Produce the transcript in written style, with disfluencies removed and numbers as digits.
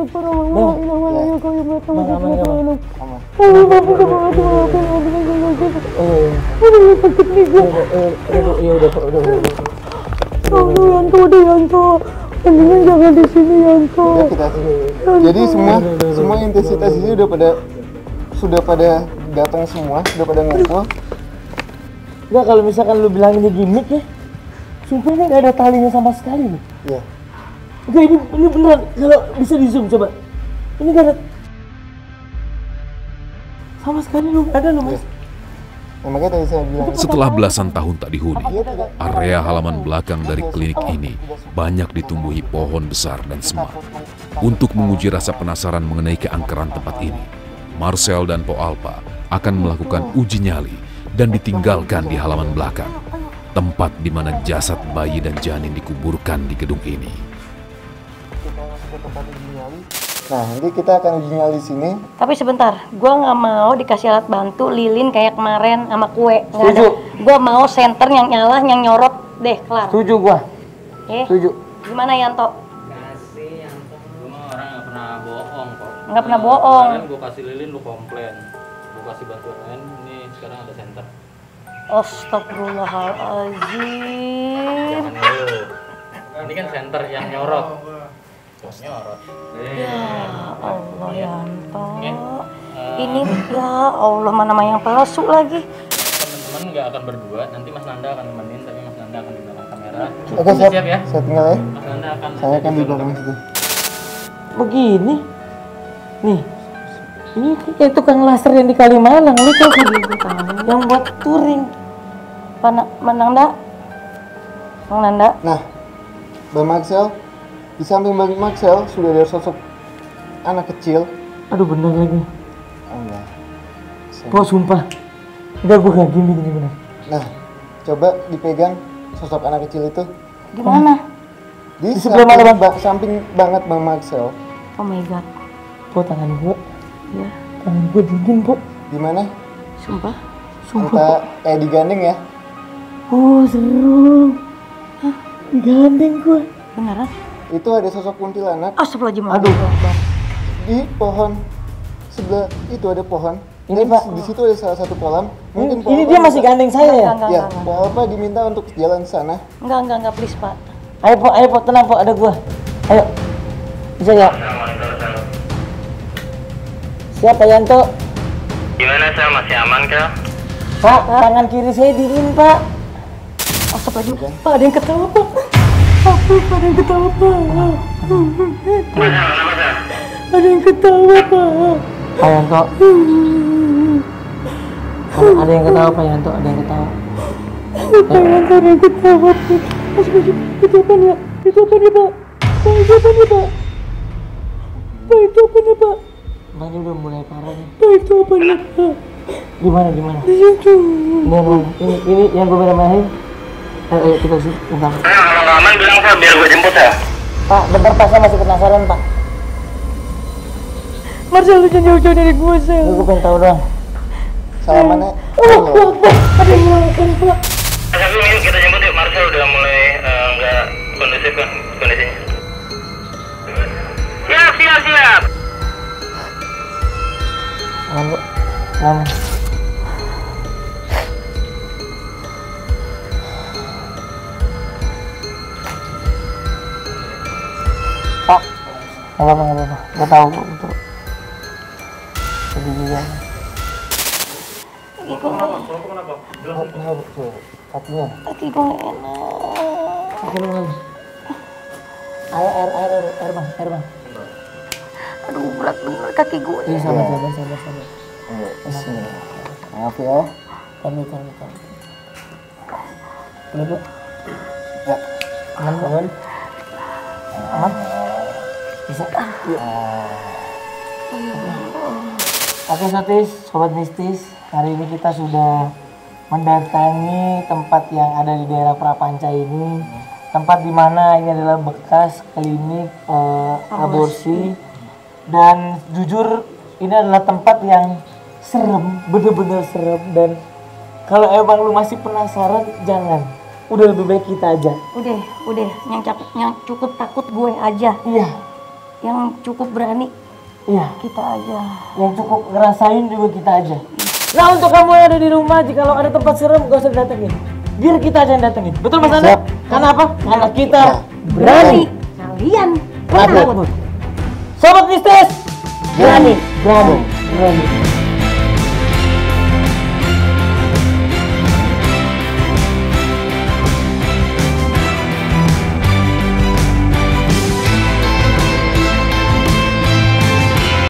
Mendingan jangan di sini Yanto. Jadi semua intensitas ini sudah pada datang semua, sudah pada ngumpul. Enggak, kalau misalkan lu bilang ini gimmick ya, sumpah ini nggak ada talinya sama sekali nih. Iya. Enggak, ini beneran, kalau bisa di zoom coba. Ini nggak ada sama sekali, lu ada lu mas. Nah, makanya tadi saya bilang. Setelah belasan tahun tak dihuni, area halaman belakang dari klinik ini banyak ditumbuhi pohon besar dan semak. Untuk menguji rasa penasaran mengenai keangkeran tempat ini, Marcel dan Po Alpa akan melakukan uji nyali dan ditinggalkan di halaman belakang, tempat di mana jasad bayi dan janin dikuburkan di gedung ini. Nah, nanti kita akan uji nyali di sini. Tapi sebentar, gua nggak mau dikasih alat bantu lilin kayak kemarin sama kue. Nggak ada. Setuju. Gua mau senter yang nyala, yang nyorot deh, kelar. Setuju gua. Setuju. Gimana Yanto? Kasih Yanto, gua mah orang nggak pernah bohong kok. Nggak pernah bohong. Kemarin gua kasih lilin, lu komplain. Gua kasih bantuan, ini sekarang ada senter. Astagfirullahaladzim. Jangan dulu. Ini kan senter yang nyorot. Nyorot. Ya Allah Yanto. Ini ya Allah, mana yang palsu lagi. Teman-teman nggak akan berdua, nanti Mas Nanda akan nemenin, tapi Mas Nanda akan di belakang kamera. Oke, siap ya? Saya tinggal ya. Mas Nanda akan. Saya akan di belakang situ. Begini. Nih. Ini kayak tukang laser yang di Kalimalang, lu tau kan? Yang buat touring. Nanda. Nah, Bang Marcel, di samping Bang Marcel sudah ada sosok anak kecil. Aduh, bener lagi. Oh enggak. Kok sumpah. Enggak, gue gak gini bener. Nah, coba dipegang sosok anak kecil itu. Di mana? Di sebelah mana, Bang? Samping banget Bang Marcel. Oh my god. Po, tangan gue. Ya. Tangan gue dingin, Po. Di mana? Sumpah. Kita digandeng ya. Oh, seru. Hah, digandeng gue. Beneran? Itu ada sosok kuntilanak. Astagfirullahaladzim. Aduh. Di pohon sebelah itu ada pohon. Ini, Pak. Di situ ada salah satu kolam. Mungkin Ini dia masih gandeng saya ya? Ya, Pak Alpa diminta untuk jalan ke sana. Enggak, please Pak. Ayo Po, tenang Po, ada gua. Ayo. Bisa ya? Siapa Yanto? Gimana Sel, masih aman kah? Pak, tangan kiri saya dingin, Pak. Astagfirullahaladzim. Pak, ada yang ketawa, Pak. Ada yang ketawa, Pak. Ada yang ketawa, Pak. Pak Yanto. Ada yang ketawa, Pak Yanto, ada yang ketawa. Pak Yanto, ada yang ketawa, Pak. Itu apa nih, Pak? Itu apa nih, Pak? Pak, itu apa nih, Pak? Pak, itu apa nih, Pak? Pak, ini udah mulai parah nih. Pak, itu apa nih, Pak? Gimana? Di situ. Ini yang gue merah-merahin. Ayo, kita sih, bentar. Kalau nggak aman bilang Sel, biar gue jemput ya. Pak, bentar Pak, saya masih penasaran, Pak. Marcel, lu jangan jauh-jauh dari gue, Sel. Gue pengen tahu doang. Salamannya. Ada yang ngelakuin, Pak. Tapi yuk kita jemput yuk, Marcel udah mulai nggak kondusif kan kondisinya. Siap. Aman, Bu. Aman. Pak, nggak apa-apa. Gue tahu kok, betul. Jadi juga. Kenapa? Kenapa, Bu? Kakinya. Kaki gue nggak enak. Akhirnya mana? Air bang. Aduh, berat bener kaki gue. Iya, sabar. Bismillah. Maaf ya. Kami. Udah, Bu. Ya. Aman, Bu. Aman? Bisa? Oke, Sotis, Sobat Mistis. Hari ini kita sudah mendatangi tempat yang ada di daerah Prapanca ini. Tempat di mana ini adalah bekas klinik aborsi. Dan jujur ini adalah tempat yang serem, bener-bener serem. Dan kalau emang lu masih penasaran, jangan. Udah lebih baik kita aja. Udah, yang cukup takut gue aja. Iya. yang cukup berani Iya, kita aja. yang cukup ngerasain juga kita aja. Nah, untuk kamu yang ada di rumah, jika ada tempat serem gak usah datengin. Biar kita aja yang datengin. Betul Mas Anda? Siap. Karena apa? Karena kita berani. Kalian Sobat mistis, berani.